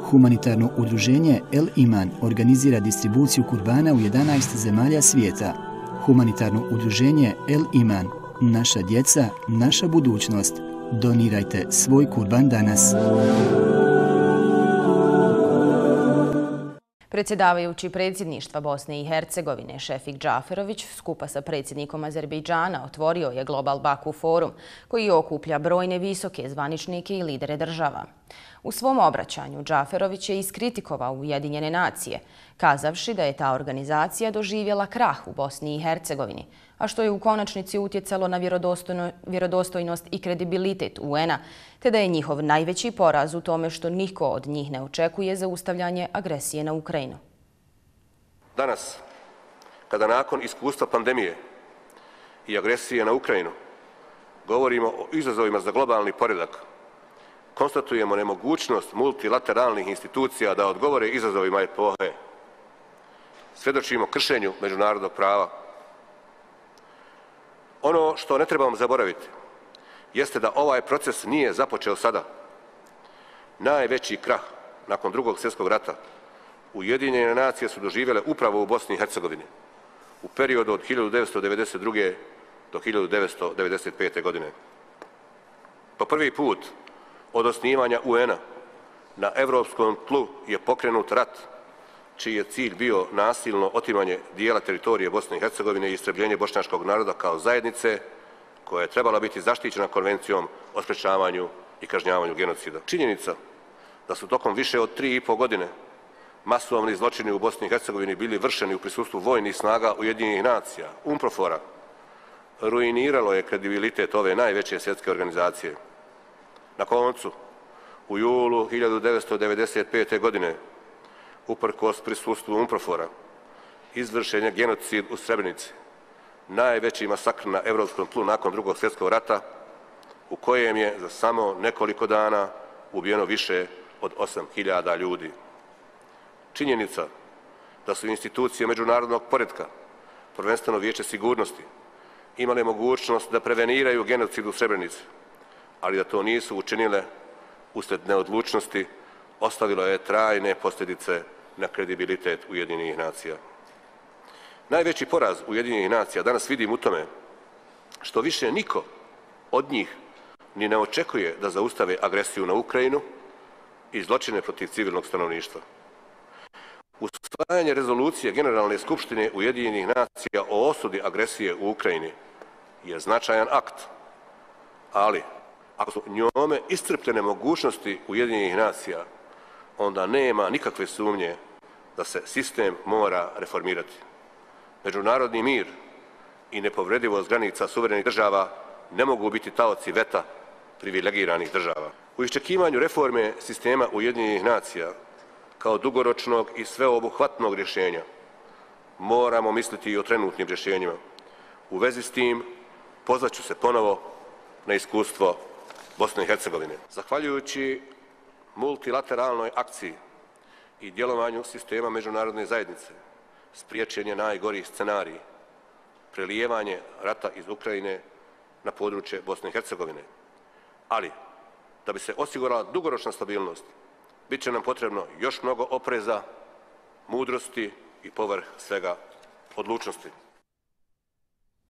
Humanitarno udruženje El Iman organizira distribuciju kurbana u 11 zemalja svijeta. Humanitarno udruženje El Iman, naša djeca, naša budućnost. Donirajte svoj kurban danas. Predsjedavajući predsjedništva Bosne i Hercegovine Šefik Džaferović skupa sa predsjednikom Azerbejdžana otvorio je Global Baku forum koji okuplja brojne visoke zvaničnike i lidere država. U svom obraćanju Džaferović je iskritikovao Ujedinjene nacije, kazavši da je ta organizacija doživjela krah u Bosni i Hercegovini, a što je u konačnici utjecalo na vjerodostojnost i kredibilitet UN-a, te da je njihov najveći poraz u tome što niko od njih ne očekuje zaustavljanje agresije na Ukrajinu. Danas, kada nakon iskustva pandemije i agresije na Ukrajinu govorimo o izazovima za globalni poredak, konstatujemo nemogućnost multilateralnih institucija da odgovore izazovima epohe. Svjedočimo kršenju međunarodnog prava. Ono što ne trebamo zaboraviti jeste da ovaj proces nije započeo sada. Najveći krah nakon Drugog svjetskog rata Ujedinjene nacije su doživjele upravo u Bosni i Hercegovini u periodu od 1992. do 1995. godine. Po prvi put od osnivanja UN-a na evropskom tlu je pokrenut rat, čiji je cilj bio nasilno otimanje dijela teritorije Bosne i Hercegovine i istrebljenje bošnjačkog naroda kao zajednice koja je trebala biti zaštićena konvencijom o sprečavanju i kažnjavanju genocida. Činjenica da su tokom više od 3,5 godine masovni zločini u Bosni i Hercegovini bili vršeni u prisustvu vojnih snaga Ujedinjenih nacija, UNPROFOR-a, ruiniralo je kredibilitet ove najveće svjetske organizacije. Na koncu, u julu 1995. godine, uprkos prisustvu UNPROFOR-a, izvršen je genocid u Srebrenici, najveći masakr na evropskom tlu nakon Drugog svjetskog rata, u kojem je za samo nekoliko dana ubijeno više od 8.000 ljudi. Činjenica da su institucije međunarodnog poretka, prvenstveno Vijeće sigurnosti, imale mogućnost da preveniraju genocid u Srebrenici, ali da to nisu učinile usred neodlučnosti, ostavilo je trajne posljedice na kredibilitet Ujedinjenih nacija. Najveći poraz Ujedinjenih nacija danas vidim u tome što više niko od njih ni ne očekuje da zaustave agresiju na Ukrajinu i zločine protiv civilnog stanovništva. Usvajanje rezolucije Generalne skupštine Ujedinjenih nacija o osudi agresije u Ukrajini je značajan akt, ali ako su njome iscrpljene mogućnosti Ujedinjenih nacija, onda nema nikakve sumnje da se sistem mora reformirati. Međunarodni mir i nepovredivost granica suverenih država ne mogu biti taoci veta privilegiranih država. U iščekivanju reforme sistema Ujedinjenih nacija kao dugoročnog i sveobuhvatnog rješenja moramo misliti i o trenutnim rješenjima. U vezi s tim pozvaću se ponovo na iskustvo Bosne i Hercegovine. Zahvaljujući multilateralnoj akciji i djelovanju sistema međunarodne zajednice, spriječen je najgori scenarij, prelijevanje rata iz Ukrajine na područje Bosne i Hercegovine. Ali, da bi se osigurala dugoročna stabilnost, bit će nam potrebno još mnogo opreza, mudrosti i povrh svega odlučnosti.